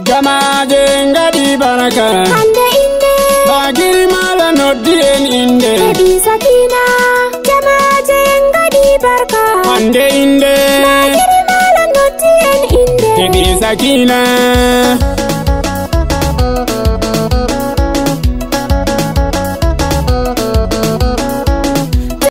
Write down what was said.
Jamaje ngadi baraka hande inde bagiri mala noddi en inde Baby Sakina jamaje ngadi barka hande inde bagiri mala noddi en inde Baby Sakina